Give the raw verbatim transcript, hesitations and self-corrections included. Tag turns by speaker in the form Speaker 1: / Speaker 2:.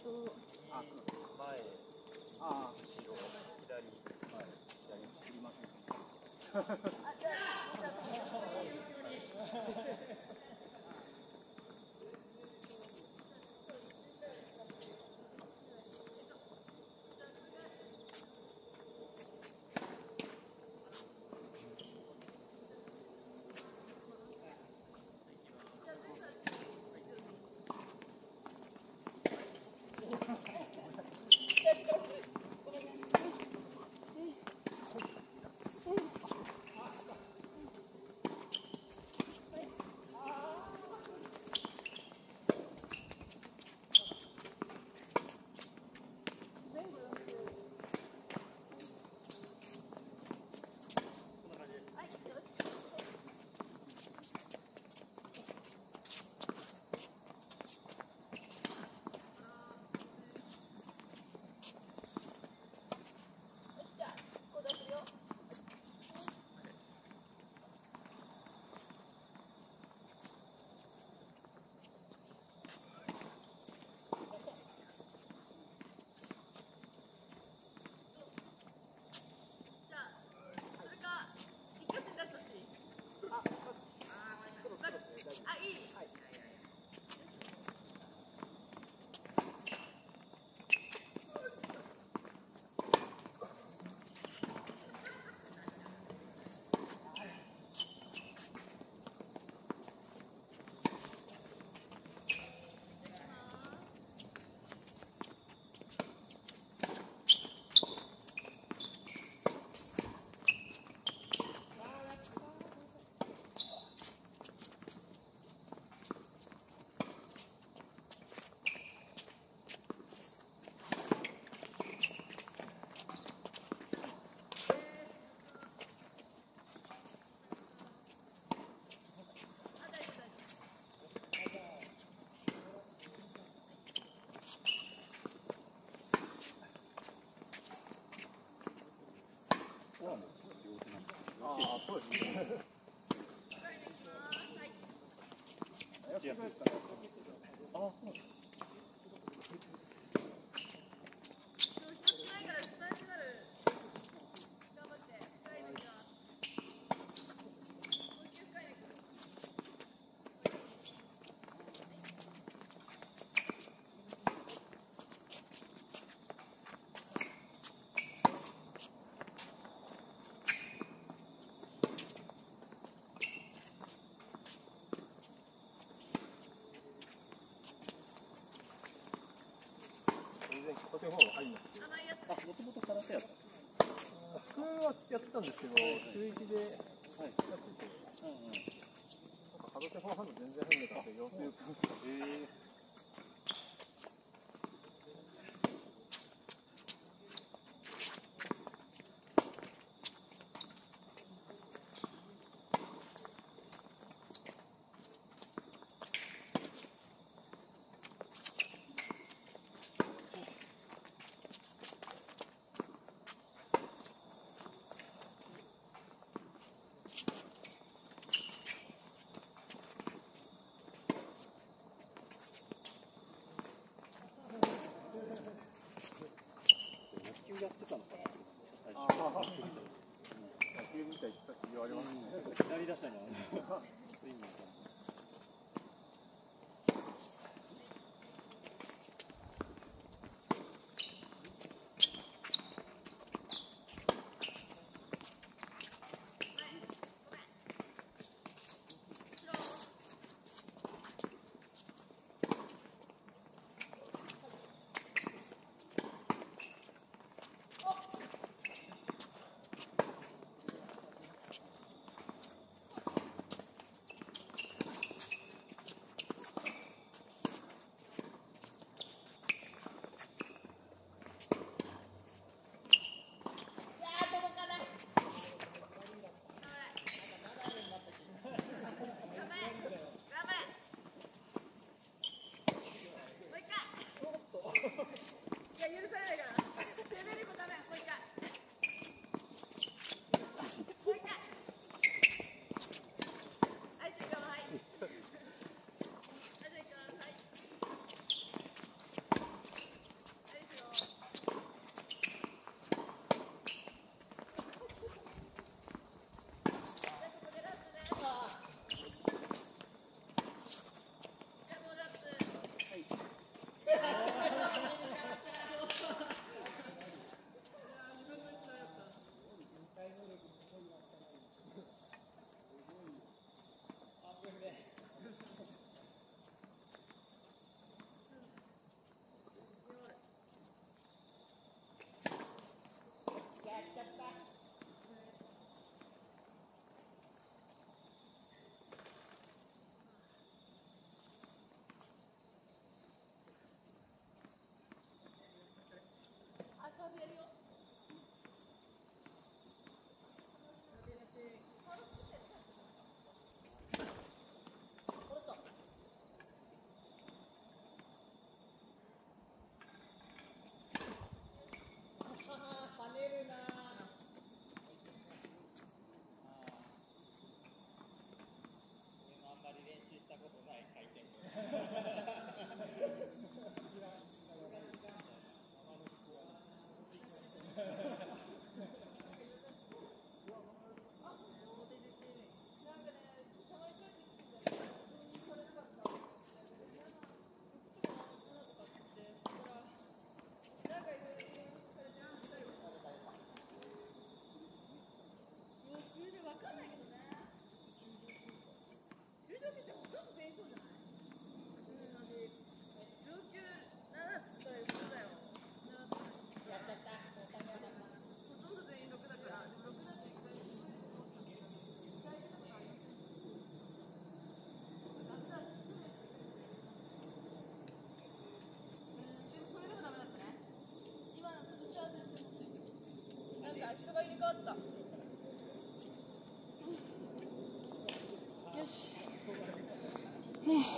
Speaker 1: と
Speaker 2: あ、前、あ、後ろ、左、前、左、振りません。
Speaker 1: あ、じゃあ、じゃあ、あ、いい。はい。
Speaker 2: ああ、そうですね。打ちやすいですかね。ああ、そうです。とても入んなくて。あ、もともと空手やったんですか。僕はやってたんですけど、中いちでやってて、うんうん、なんか空手フォアハンド全然入んなかったよって言ったんですか。へー。やってたのかな、最初。野球みたいってさっき言われましたね。左打者にあのスイングみたいな。
Speaker 1: し。